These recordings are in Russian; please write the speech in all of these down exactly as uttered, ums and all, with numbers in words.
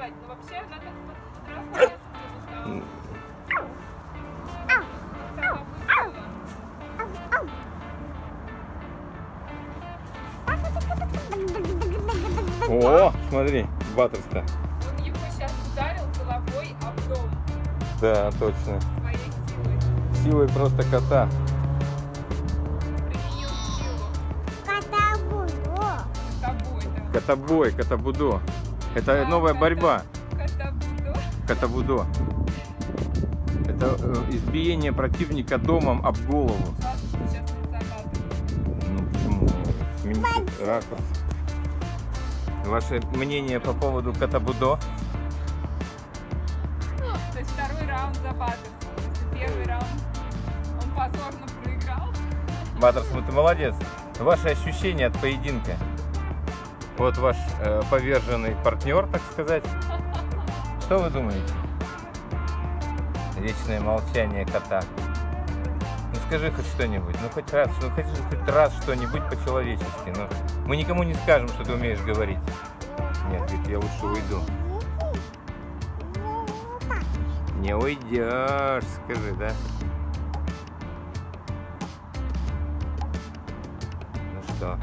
сзади. Но вообще она так расслабляться не О, смотри, Баттерс-то. Он его сейчас ударил головой об дом. Да, точно. Своей силой. Силой просто кота. Применил силу. Кота-будо. Тобой, да. Котобой, котобудо. Это А, новая кота- борьба. Котобудо. Котобудо. Это э, избиение противника домом об голову. Ладно, что сейчас лица Баттерса. Ну почему? Смените ракурс. Ваше мнение по поводу котобудо? То есть второй раунд за Баттерсом. Если первый раунд он позорно проиграл. Баттерс, ну ты молодец. Ваши ощущения от поединка? Вот ваш э, поверженный партнер, так сказать. Что вы думаете? Вечное молчание кота. Ну скажи хоть что-нибудь, ну хоть раз, ну хоть, хоть раз что-нибудь по-человечески. Ну, мы никому не скажем, что ты умеешь говорить. Нет, говорит, я лучше уйду. Не уйдешь, скажи, да? Ну что?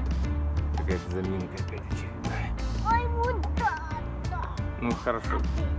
Какая-то заминка опять очередная. Ой, вот да, да. Ну хорошо.